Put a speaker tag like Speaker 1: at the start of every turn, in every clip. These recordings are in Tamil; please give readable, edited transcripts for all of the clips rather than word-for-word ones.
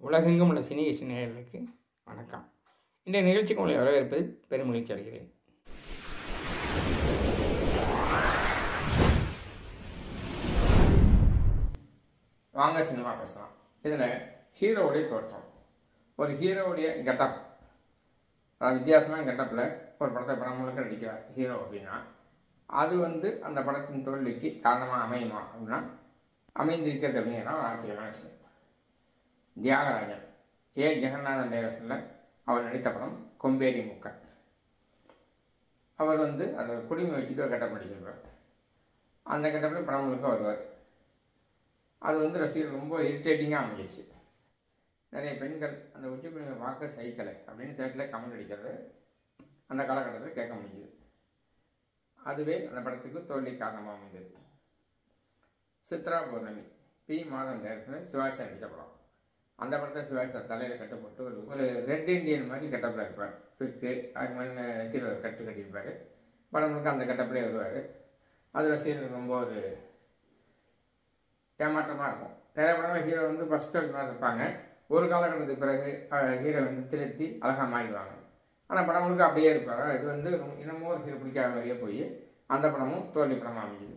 Speaker 1: உலகெங்கும் உள்ள சினி நேயர்களுக்கு வணக்கம். இன்றைய நிகழ்ச்சிக்கு உங்களை வரவேற்பதில் பெருமகிழ்ச்சி அடைகிறேன். வாங்க சினிமா பேசலாம். இதில் ஹீரோவுடைய தோற்றம், ஒரு ஹீரோவுடைய கெட்டப், அதாவது வித்தியாசமான கெட்டப்பில் ஒரு படம் முழுக்க நடிக்கிறார் ஹீரோ அப்படின்னா அது அந்த படத்தின் தோல்விக்கு காரணமாக அமையுமா அப்படின்னா அமைந்திருக்கிறது அப்படிங்கிறதான் ஒரு ஆச்சரியமான விஷயம். தியாகராஜன் ஜெகநாதன் டைரக்ஷனில் அவர் நடித்த படம் கொம்பேரி முக்கன். அவர் அந்த குடிமை வச்சுட்டு ஒரு கெட்டப் நடிச்சிருப்பார். அந்த கெட்டப்பில் படம் முழுக்க வருவார். அது ரசிகர் ரொம்ப இரிட்டேட்டிங்காக அமைஞ்சிருச்சு. நிறைய பெண்கள் அந்த உச்சி குடிமை பார்க்க சகிக்கலை அப்படின்னு தேட்டரில் கமெண்ட் அடிக்கிறது அந்த காலகட்டத்தில் கேட்க முடியுது. அதுவே அந்த படத்துக்கு தோல்வி காரணமாக அமைந்தது. சித்ரா பௌர்ணமி பி. மாதவன் டைரக்டரில் சிவாஜி நடித்த படம். அந்த படத்தை சிவாஜி சார் தலையில் கட்டப்பட்டு ஒரு ரெட் இண்டியன் மாதிரி கட்டப்பில் இருப்பார். பிக்கு அதுக்கு மேலே நெத்தியில் ஒரு கட்டு கட்டியிருப்பார். படம் முழுக்க அந்த கட்டப்பிலே வருவார். அது ரசிகர்களுக்கு ரொம்ப ஒரு ஏமாற்றமாக இருக்கும். நிறைய படங்கள் ஹீரோ ஃபஸ்ட்டு மாதிரி இருப்பாங்க. ஒரு காலகட்டத்துக்கு பிறகு ஹீரோ திருத்தி அழகாக மாறிடுவாங்க. ஆனால் படம் முழுக்க அப்படியே இருப்பார். இது இன்னமும் ஒரு சில பிடிக்காத மாதிரியே போய் அந்த படமும் தோல்வி படமாக அமைஞ்சுது.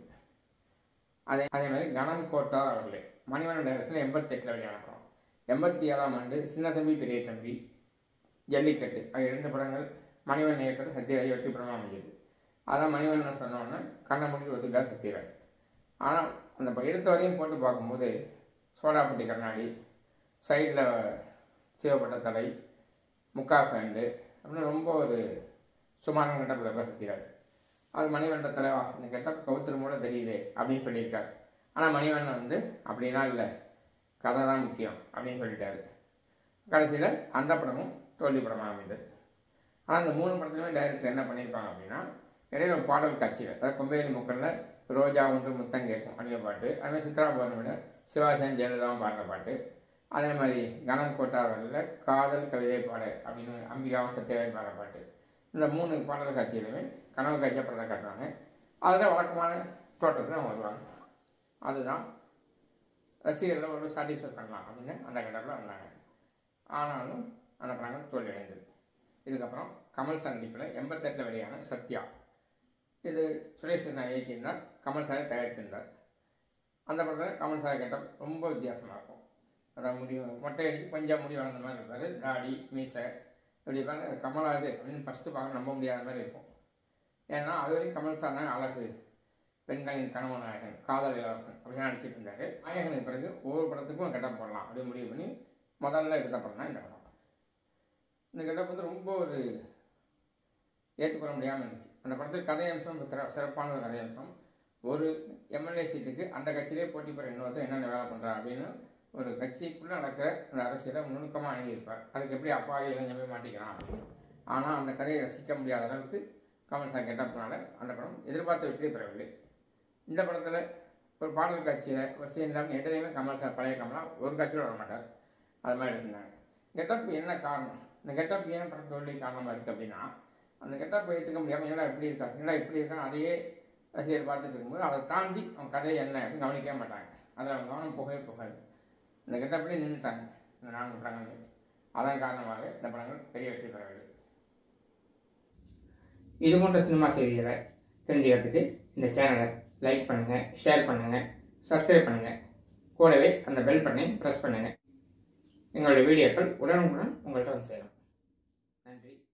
Speaker 1: அதே மாதிரி கணம் கோட்டார் அவர்களே மணிவண்ணன் டைரக்ஷனில் 88 வெளியான படம். 87ஆம் ஆண்டு சின்ன தம்பி பெரிய தம்பி, ஜல்லிக்கட்டு ஆகிய 2 படங்கள் மணிவண்ணன் இயக்கத்தில் சத்யராஜ் வெற்றி படமாக அமைஞ்சது. அதான் மணிவண்ணன் சொன்னோன்னே கண்ணை முடிச்சு ஒத்துக்கிட்டார் சத்யராஜ். ஆனால் அந்த எடுத்த வரையும் போட்டு பார்க்கும்போது சோடாப்பட்டி கண்ணாடி, சைடில் சிவப்பட்ட தலை, முக்கா ஃபேண்டு அப்படின்னு ரொம்ப ஒரு சுமாரான கெட்டப்பில் இருப்பார் சத்யராஜ். அது மணிவண்ணன் தலைவா இந்த கெட்டப் கவுத்திரமோட தெரியுது அப்படின்னு சொல்லியிருக்காரு. ஆனால் மணிவண்ணன் அப்படின்னா இல்லை, கதை தான் முக்கியம் அப்படின்னு சொல்லிட்டாரு. கடைசியில் அந்த படமும் தோல்வி படமாக அமைந்தது. ஆனால் அந்த 3 படத்துலையுமே டைரக்டர் என்ன பண்ணியிருப்பாங்க அப்படின்னா இடையில ஒரு பாடல் காட்சியில், அதாவது கொம்பேரி முக்கனில் ரோஜா ஒன்று முத்தம் கேட்கும் அப்படிங்கிற பாட்டு, அதுமாதிரி சித்ரா பௌர்ணமியில் சிவாசன் ஜெயலலிதாவும் பாடுற பாட்டு, அதே மாதிரி கணம் கோட்டாரில் காதல் கவிதை பாடு அப்படின்னு அம்பிகாவும் சத்யராஜ் பாடுற பாட்டு, இந்த 3 பாடல் காட்சியிலுமே கனவு காட்சியாக படத்தை காட்டுவாங்க. அதில் வழக்கமான தோற்றத்தில் அவங்க வருவாங்க. அதுதான் ரசிகர்களை ஒரு சாட்டிஸ்ஃபை பண்ணலாம் அப்படின்னு அந்த கட்டத்தில் வந்தாங்க. ஆனாலும் அந்த படங்கள் தோல்வி அடைந்தது. இதுக்கப்புறம் கமல் சார் நடிப்பில் 88 வெளியான சத்யா, இது சுரேஷ் நான் இயக்கியிருந்தார், கமல் சாரை தயாரித்திருந்தார். அந்த படத்தில் கமல் சார் கெட்டப் ரொம்ப வித்தியாசமாக இருக்கும். அதாவது மொட்டை அடித்து கொஞ்சம் முடி வளர்ந்த மாதிரி இருப்பார், தாடி மீசை இப்படி இருப்பாங்க. கமலாது அப்படின்னு ஃபஸ்ட்டு பார்க்க நம்ப முடியாத மாதிரி இருக்கும். ஏன்னா அது வரைக்கும் கமல் சார்னா அழகு, பெண்களின் கனவு நாயகன், காதல் இளவரசன் அப்படின்னு நடிச்சிட்டு இருந்தார். நாயகனுக்கு பிறகு ஒவ்வொரு படத்துக்கும் கெட்டப் போடலாம் அப்படின்னு முடிவு பண்ணி முதல்ல எடுத்த படம் தான் இந்த படம். இந்த கெட்டப் ரொம்ப ஒரு ஏற்றுக்கொள்ள முடியாமல் இருந்துச்சு. அந்த படத்தில் கதையம்சம் சிறப்பான ஒரு கதையம்சம். ஒரு எம்எல்ஏ சீட்டுக்கு அந்த கட்சியிலே போட்டி பெற இன்னொருத்தர் என்னென்ன வேலை பண்ணுறா அப்படின்னு ஒரு கட்சிக்குள்ளே நடக்கிற அந்த அரசியலை நுணுக்கமாக அணுகியிருப்பார். அதுக்கு எப்படி அப்பாவி இளைஞமே மாட்டிக்கிறான் அப்படின்னு. ஆனால் அந்த கதையை ரசிக்க முடியாத அளவுக்கு கமல் சார் கெட்டப்னால அந்த படம் எதிர்பார்த்த வெற்றியை பெறவில்லை. இந்த படத்தில் ஒரு பாடல் காட்சியில் ஒரு சீன் இல்லாமல் எதிரையுமே கமல் சார் பழைய கமலாக ஒரு காட்சியில் வர மாட்டார். அது மாதிரி எடுத்திருந்தாங்க. கெட்டப் என்ன காரணம், இந்த கெட்டப் ஏன் படம் தோல்வி காரணமாக இருக்குது அப்படின்னா அந்த கெட்டப் ஏற்றுக்க முடியாமல் என்னடா இப்படி இருக்காங்க, என்னடா இப்படி இருக்காங்க அதையே ரசிகர் பார்த்துட்டு இருக்கும்போது அதை தாண்டி அவங்க கதையை என்ன அப்படின்னு கவனிக்கவே மாட்டாங்க. அதில் அவங்க கவனம் போகாது. இந்த கெட்டப்லேயே நின்றுட்டாங்க இந்த 4 படங்கள். அதன் காரணமாக இந்த படங்கள் பெரிய வெற்றி பெறவில்லை. இது போன்ற சினிமா செய்திகளை தெரிஞ்சுக்கிறதுக்கு இந்த சேனலை லைக் பண்ணுங்கள், ஷேர் பண்ணுங்கள், சப்ஸ்கிரைப் பண்ணுங்கள். கூடவே அந்த பெல் பட்டனை ப்ரெஸ் பண்ணுங்கள். எங்களுடைய வீடியோக்கள் உடனுக்குடன் உங்கள்கிட்ட சேரும். நன்றி.